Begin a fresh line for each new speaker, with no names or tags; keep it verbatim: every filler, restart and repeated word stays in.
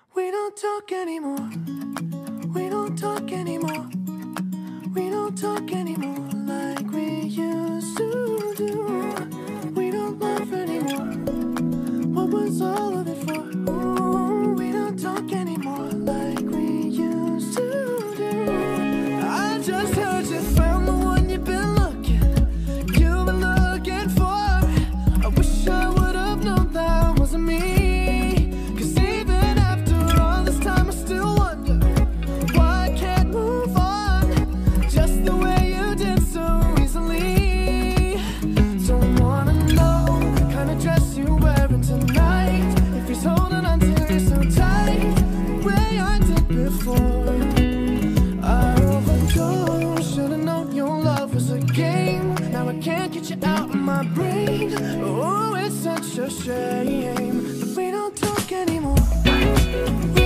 We don't talk anymore. We don't talk anymore. We don't talk anymore like we used to do. We don't laugh anymore. What was all of it for? Ooh, we don't talk anymore like we used to do. I just heard you found the one you've been looking, you've been looking for. I wish I would have known that wasn't me. Can't get you out of my brain. Oh, it's such a shame that we don't talk anymore.